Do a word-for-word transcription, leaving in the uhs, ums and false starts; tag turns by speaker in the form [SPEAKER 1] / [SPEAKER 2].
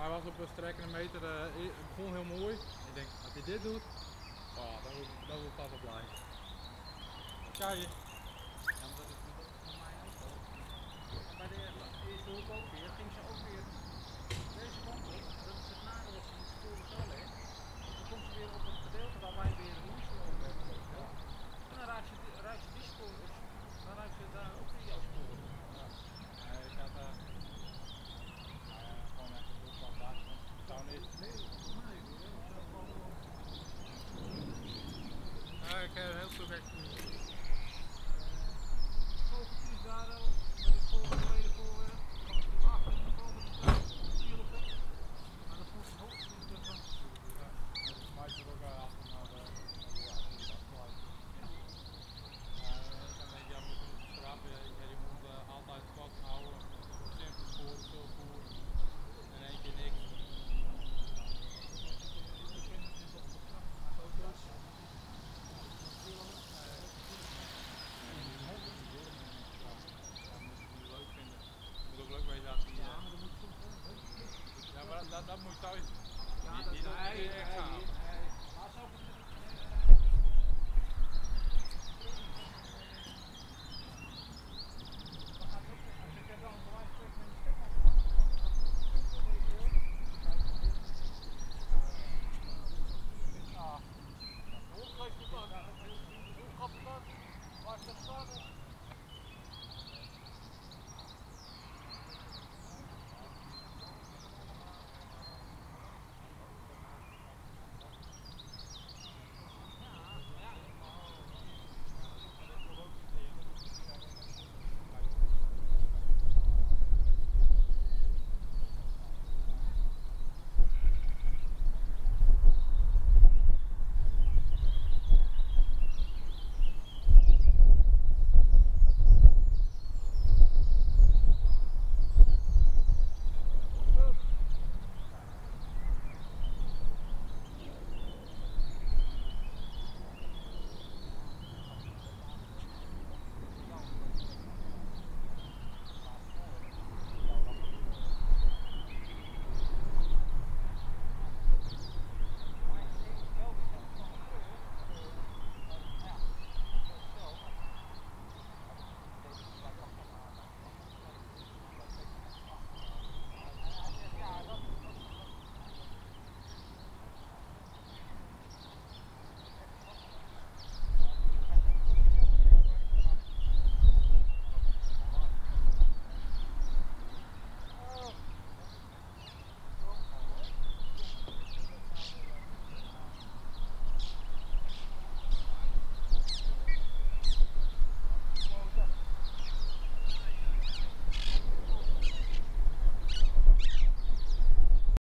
[SPEAKER 1] hij was op een strekkende meter, uh, het begon heel mooi. Ik denk, als hij dit doet, oh, dan wordt dan wordt papa blij. Kijk je.
[SPEAKER 2] Ja, maar dat is voor mij ook wel. Bij de eerste hoek ook weer, ging ze ook weer deze kant op. Dat is het nadeel als je die sporen zo legt. Dan komt ze weer op het gedeelte waar wij weer links lopen hebben. Ja. En dan raakt ze, raakt ze die sporen, dan raakt ze daar ook weer jouw sporen.
[SPEAKER 1] Ja. Nee, ik had uh, nou ja, gewoon echt een opslag daar. Het zou niet.
[SPEAKER 2] Nee, voor mij weer. Dat zou gewoon wel.
[SPEAKER 1] Ja, ik heb een heel stuk extra.
[SPEAKER 2] Vogeltjes daar ook, met het volgende tweede voorwerp. Mag ik hem achter in de volgende hielpen. Maar dat vond ik ook niet te van.
[SPEAKER 1] Ja, dat smijt er ook uh, achter naar de, naar de afsluit.
[SPEAKER 2] Ja.
[SPEAKER 1] Uh, dan denk je, ja, moet je moeten schrappen. Ja, je moet uh, altijd vast houden. Simpel sporen, veel voer. In één keer niks.
[SPEAKER 2] Ik ken het niet op de kracht van auto's.
[SPEAKER 1] Leuk vinden. Je moet ook leuk weten dat hij.
[SPEAKER 2] Ja, maar dat moet soms wel.
[SPEAKER 1] Ja, maar dat, dat, dat moet je thuis.
[SPEAKER 2] Ja,
[SPEAKER 1] Die,
[SPEAKER 2] dat
[SPEAKER 1] die,
[SPEAKER 2] is
[SPEAKER 1] die, die, die, die, die, die,